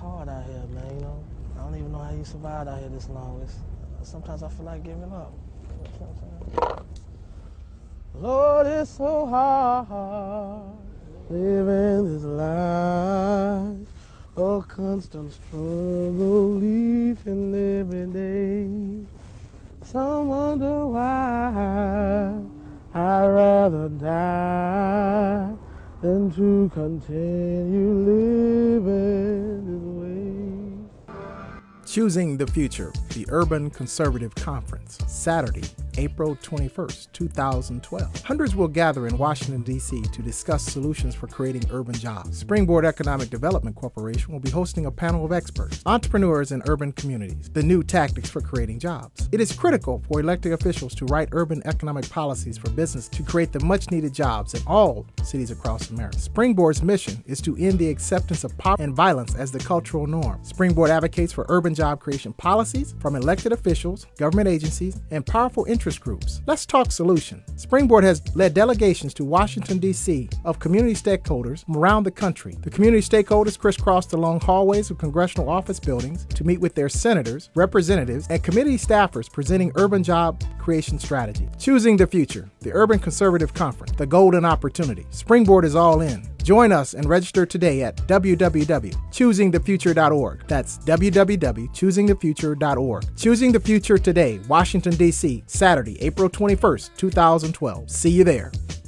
hard out here, man, you know. I don't even know how you survived out here this long. Sometimes I feel like giving up. You know what I'm saying? Lord, it's so hard living this life, a constant struggle each and every day. Some wonder why I'd rather die than to continue living this way. Choosing the Future, the Urban Conservative Conference, Saturday, April 21st, 2012. Hundreds will gather in Washington, D.C. to discuss solutions for creating urban jobs. Springboard Economic Development Corporation will be hosting a panel of experts, entrepreneurs in urban communities, the new tactics for creating jobs. It is critical for elected officials to write urban economic policies for business to create the much-needed jobs in all cities across America. Springboard's mission is to end the acceptance of poverty and violence as the cultural norm. Springboard advocates for urban job creation policies from elected officials, government agencies, and powerful interest groups. Let's talk solution. Springboard has led delegations to Washington, D.C. of community stakeholders from around the country. The community stakeholders crisscrossed along hallways of congressional office buildings to meet with their senators, representatives, and committee staffers presenting urban job creation strategy. Choosing the Future, the Urban Conservative Conference, the golden opportunity. Springboard is all in. Join us and register today at www.choosingthefuture.org. That's www.choosingthefuture.org. Choosing the Future today, Washington, D.C., Saturday, April 21st, 2012. See you there.